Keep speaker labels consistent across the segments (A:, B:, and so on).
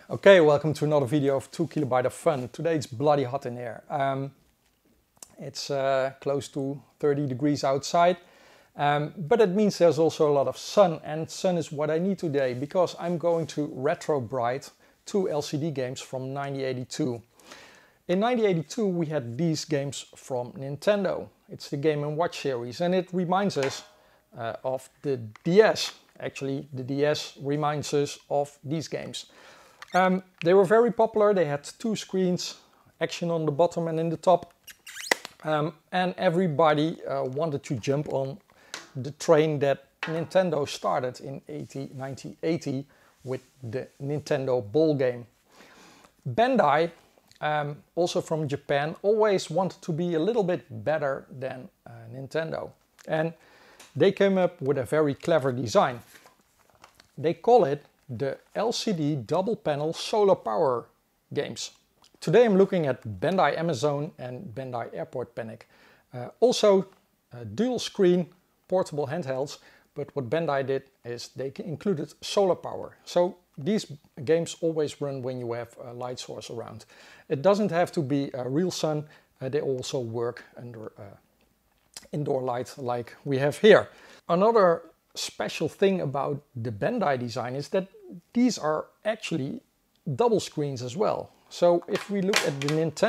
A: Okay, welcome to another video of 2 kilobyte of fun. Today it's bloody hot in here. It's close to 30 degrees outside, but it means there's also a lot of sun, and sun is what I need today because I'm going to retro-bright 2 LCD games from 1982. In 1982 we had these games from Nintendo. It's the Game & Watch series, and it reminds us of the DS. Actually, the DS reminds us of these games. They were very popular. They had 2 screens, action on the bottom and in the top. And everybody wanted to jump on the train that Nintendo started in 1980 with the Nintendo Ball game. Bandai, also from Japan, always wanted to be a little bit better than Nintendo. And they came up with a very clever design. They call it the LCD double panel solar power games. Today I'm looking at Bandai Amazon and Bandai Airport Panic. Also dual screen portable handhelds, but what Bandai did is they included solar power. So these games always run when you have a light source around. It doesn't have to be real sun, they also work under indoor light like we have here. Another special thing about the Bandai design is that these are actually double screens as well. So if we look at the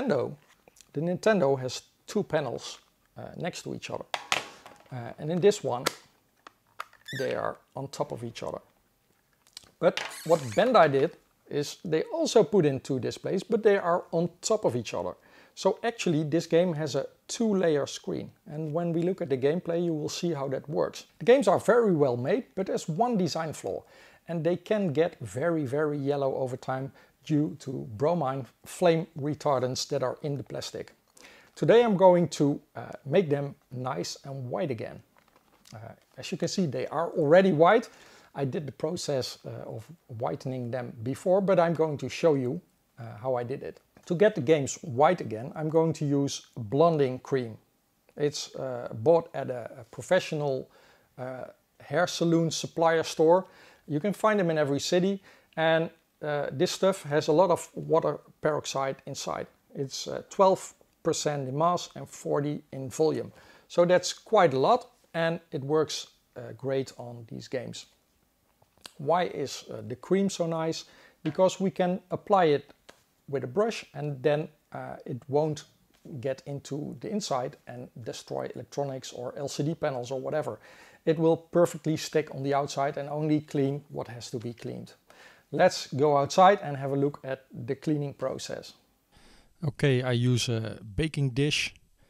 A: Nintendo has 2 panels next to each other. And in this one, they are on top of each other. But what Bandai did is they also put in 2 displays, but they are on top of each other. So actually this game has a 2-layer screen, and when we look at the gameplay you will see how that works. The games are very well made, but there's one design flaw, and they can get very yellow over time due to bromine flame retardants that are in the plastic. Today I'm going to make them nice and white again. As you can see, they are already white. I did the process of whitening them before, but I'm going to show you how I did it. To get the games white again, I'm going to use blonding cream. It's bought at a professional hair salon supplier store. You can find them in every city, and this stuff has a lot of water peroxide inside. It's 12% in mass and 40 in volume. So that's quite a lot, and it works great on these games. Why is the cream so nice? Because we can apply it with a brush, and then it won't get into the inside and destroy electronics or LCD panels or whatever. It will perfectly stick on the outside and only clean what has to be cleaned. Let's go outside and have a look at the cleaning process. Okay, I use a baking dish,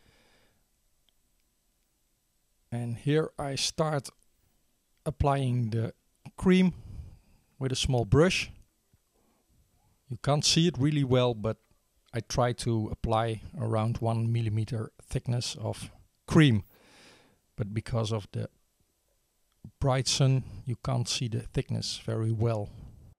A: and here I start applying the cream with a small brush. You can't see it really well, but I try to apply around 1 millimeter thickness of cream. But because of the bright sun, you can't see the thickness very well.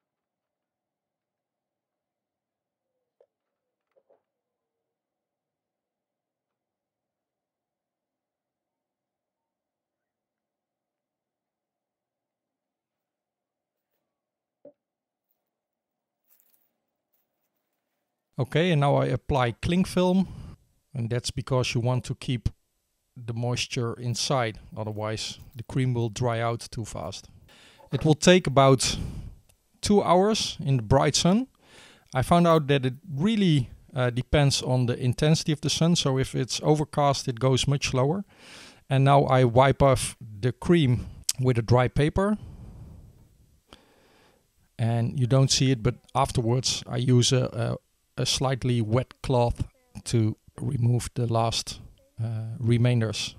A: Okay, and now I apply cling film, and that's because you want to keep the moisture inside, otherwise the cream will dry out too fast. It will take about 2 hours in the bright sun. I found out that it really depends on the intensity of the sun, so if it's overcast it goes much slower. And now I wipe off the cream with a dry paper. And you don't see it, but afterwards I use a slightly wet cloth to remove the last remainders.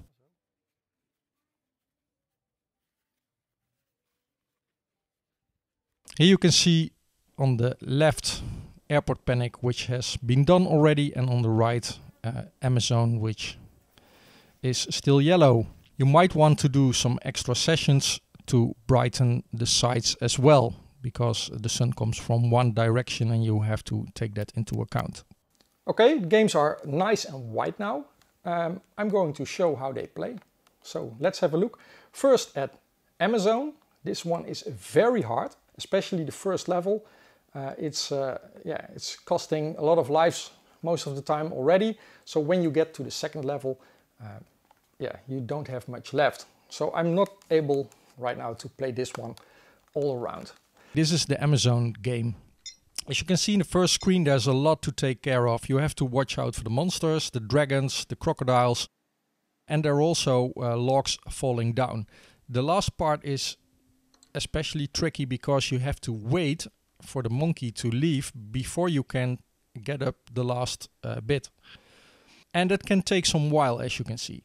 A: Here you can see on the left Airport Panic, which has been done already, and on the right Amazon, which is still yellow. You might want to do some extra sessions to brighten the sides as well, because the sun comes from one direction and you have to take that into account. Okay, the games are nice and white now. I'm going to show how they play. So let's have a look. First at Amazon. This one is very hard, especially the first level. it's costing a lot of lives most of the time already. So when you get to the second level, you don't have much left. So I'm not able right now to play this one all around. This is the Amazon game. As you can see in the first screen, there's a lot to take care of. You have to watch out for the monsters, the dragons, the crocodiles, and there are also logs falling down. The last part is especially tricky because you have to wait for the monkey to leave before you can get up the last bit. And that can take some while, as you can see.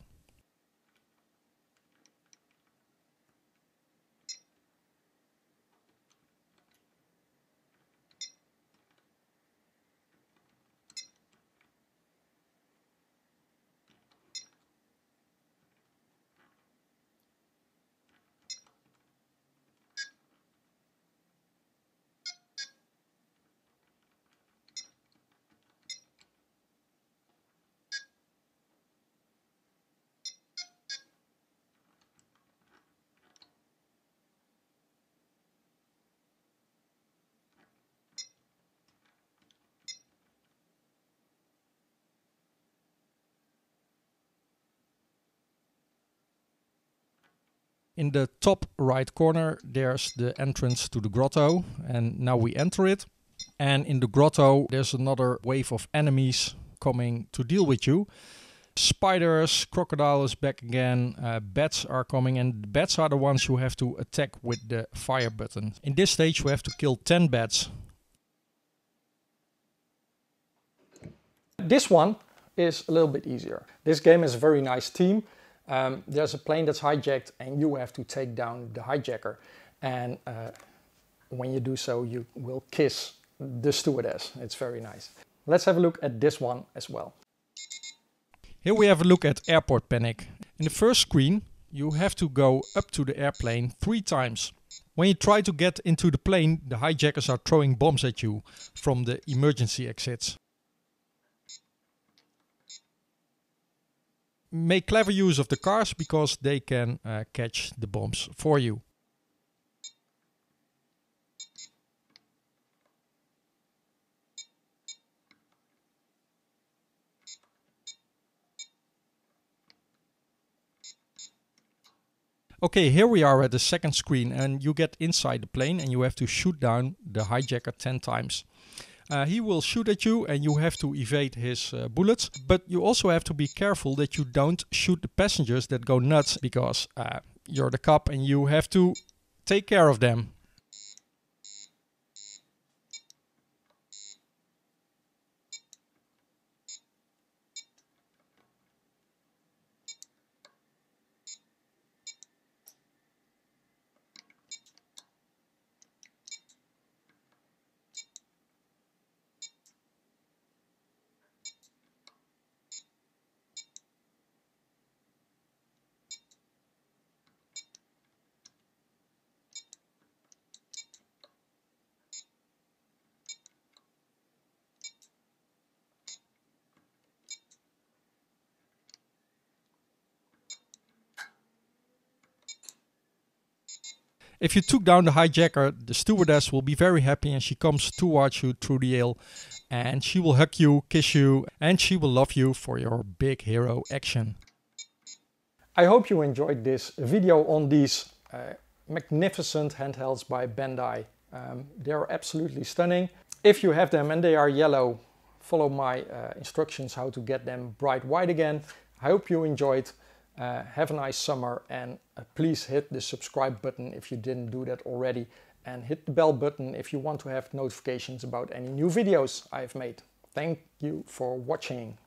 A: In the top right corner, there's the entrance to the grotto, and now we enter it. And in the grotto, there's another wave of enemies coming to deal with you. Spiders, crocodile is back again, bats are coming, and the bats are the ones you have to attack with the fire button. In this stage, you have to kill 10 bats. This one is a little bit easier. This game has a very nice theme. There's a plane that's hijacked and you have to take down the hijacker. And when you do so, you will kiss the stewardess. It's very nice. Let's have a look at this one as well. Here we have a look at Airport Panic. In the first screen, you have to go up to the airplane 3 times. When you try to get into the plane, the hijackers are throwing bombs at you from the emergency exits. Make clever use of the cars because they can catch the bombs for you. Okay, here we are at the second screen and you get inside the plane and you have to shoot down the hijacker 10 times. He will shoot at you and you have to evade his bullets. But you also have to be careful that you don't shoot the passengers that go nuts because you're the cop and you have to take care of them. If you took down the hijacker, the stewardess will be very happy and she comes towards you through the aisle and she will hug you, kiss you, and she will love you for your big hero action. I hope you enjoyed this video on these magnificent handhelds by Bandai. They are absolutely stunning. If you have them and they are yellow, follow my instructions how to get them bright white again. I hope you enjoyed. Have a nice summer and please hit the subscribe button if you didn't do that already, and hit the bell button if you want to have notifications about any new videos I've made. Thank you for watching.